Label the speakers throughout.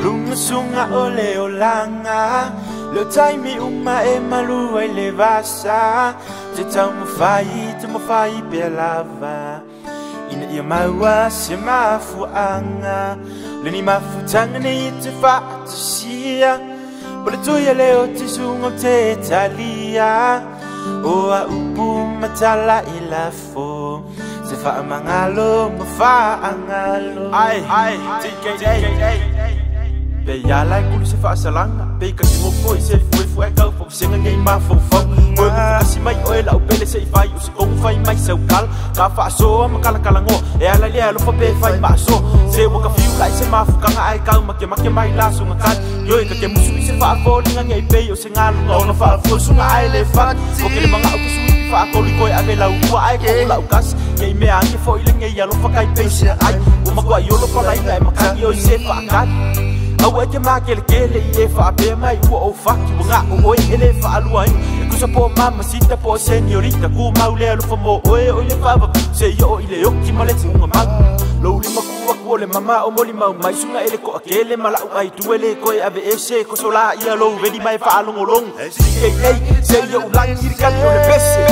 Speaker 1: Lunga sunga ole olanga Lo taimi uma e malu ai le vasa Te tau mawhai pe lava Ina ia maua se mafuanga Leni mafutanga ne i te whaatusia Pole tuia leo te sunga te talia Oa upu matala i lafo Se whaamangalo mawhaangalo Ai, TK Pe ya lai kulu se whaasalanga Pe kasi moko i se fuefu e kau Fau senga ngei mafau Moe moko kasi mai oe lau pele se i whai O se kongu whai mai sau kala Ka whaasoa makalakala ngo E ala lea lofa pe whai maaso Se waka fiu lai se mafukanga ai kau Make mai laso ngakan Yo e ka ke musu i se whaafolinga ngei pe O se ngalunga ona whaafosunga ai le what O ke le mga au kesu i whaakoli koe ave lau ua ai Ko lau kas Ngei mea ange fo ile ngei alofa kai pe se ai O makua i olo palai lai makani o i se whaakani Au e ke maa kele i e wha pe mai ua o whaki Wa ngā o oe e le wha alua ina E kusa po mama sita po seniorita Ku mau le alufa mo oe o le whava Se yo i le oki ma le tunga mau Lou lima kua kua le mama o moli mau Mai sunga e le ko akele ma lau ai tue le koe ave e se Ko sola ia lou vedi mai wha alongo long Sike ei se yo ulangi irikani o le pese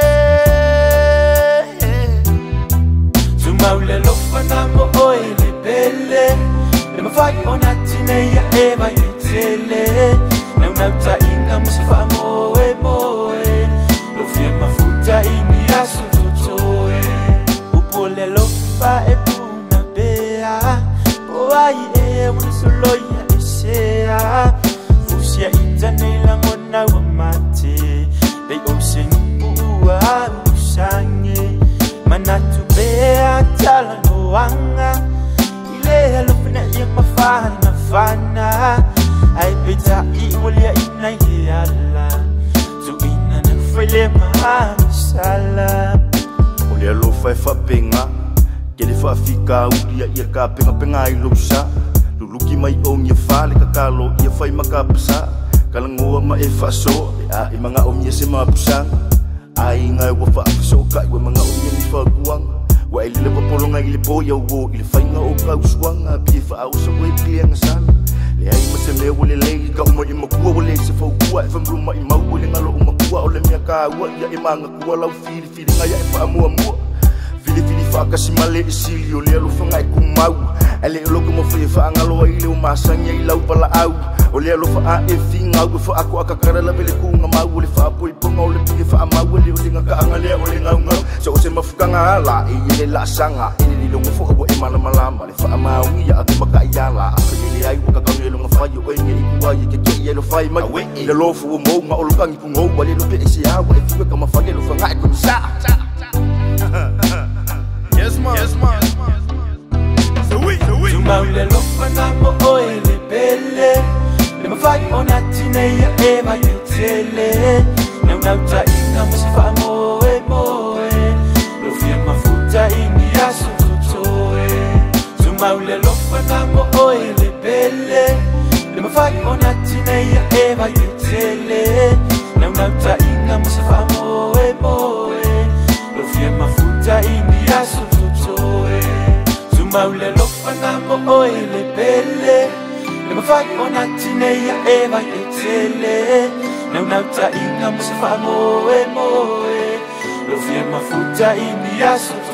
Speaker 1: Sumau le lofa na mo oe le pele Le mawhai o nati nei a e vai i tele Nau nau ta inga musa wha moe Lo fia mafuta ingi aso totoe Upo le lofa e puna bea Po ai e una soloia e sea Fusia ita nei lango nau a mate Dei o se nupua usange Manatu bea tala noanga Ile lo fina ia mafana Ai pita i walia ina i ala So ina na whaile mahasala
Speaker 2: Ole alo whai whapenga Kele whaafika ulia ia ka penga i lousa Luluki mai o ngia whale ka kalo ia whai makapasa Kalangoa ma e whaaso E a i mga o ngia se mapusanga Ai ngai wa whaafiso ka iwa mga o ngia ni whaakuanga Wa ili le papolonga ili po ya uo ili whainga o ka uswanga Pie whaausa wa i plianga sana Le ai ma se mea wale lei ka uma i makua wale se whaukua E whamruma i mau wale ngalo o makua o le mea ka ua Ia e manga kua lau fili ngaya e whaamua mua Fili whaakasi male i sili o le alofa ngai kumau Ele e loko mo whai whaangalo i leo maasanya i lau pala au O le alofa a e whingau e whaako a kakarala vele kuunga mau O le whaapoi ponga o le pige whaamau Ele o le ngakaanga lea o le ngau So o se mafukanga ala e le la sanga Ele li longa whoka bo e mana malama Le whaamau ia ake maka i ala Aka ele ai waka kaunga e longa whai o e nge i kuwa i ke ke i elo whai mai Le lofu o mou ma o lokangi pungou Wale lo pe e se awa e whiwe ka mawhage lo whangai kumisa
Speaker 3: Yes man
Speaker 1: Sumau le lofa na mo oe le pele Le mawhai o nati nei a e vai i tele Nau nau ta inga musa wha moe Lo fia mafuta ingi aso totoe Sumau le lofa na mo oe le pele Le mawhai o nati nei a e vai i tele Nau nau ta inga musa wha moe Lo fia mafuta ingi aso totoe Sumau le lofa na mo oe le pele Le mawhai o nati nei a e vai i tele Nau nau ta inga musa wha moe Lo fia mafuta ingi aso totoe